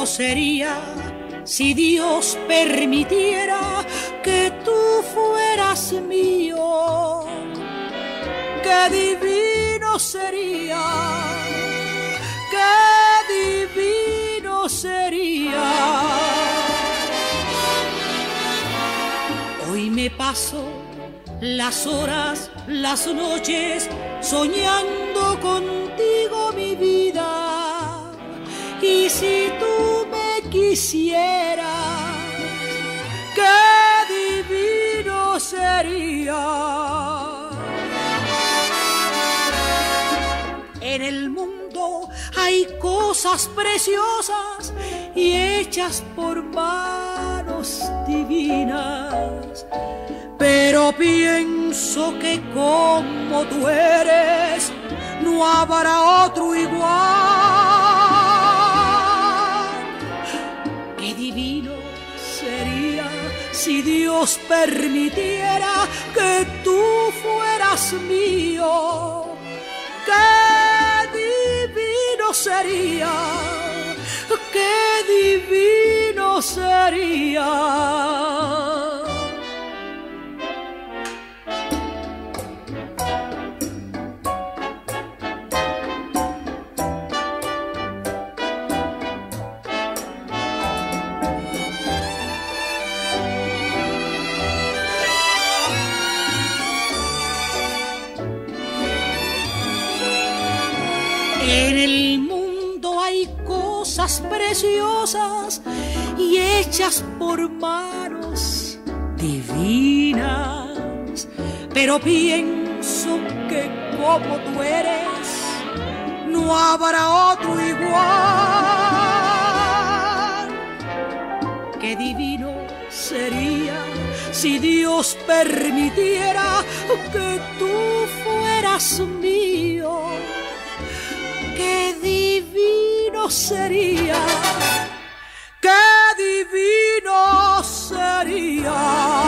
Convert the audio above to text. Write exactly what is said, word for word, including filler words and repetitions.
divino sería si Dios permitiera que tú fueras mío. Qué divino sería, qué divino sería. Hoy me paso las horas, las noches, soñando contigo mi vida. Y si tú me quisieras, qué divino sería. En el mundo hay cosas preciosas y hechas por manos divinas, pero pienso que como tú eres no habrá otro igual. Qué divino sería si Dios permitiera que tú fueras mío. Qué divino sería, qué divino sería. En el mundo hay cosas preciosas y hechas por manos divinas, pero pienso que como tú eres no habrá otro igual. Qué divino sería si Dios permitiera que tú fueras mío. Qué divino sería, qué divino sería.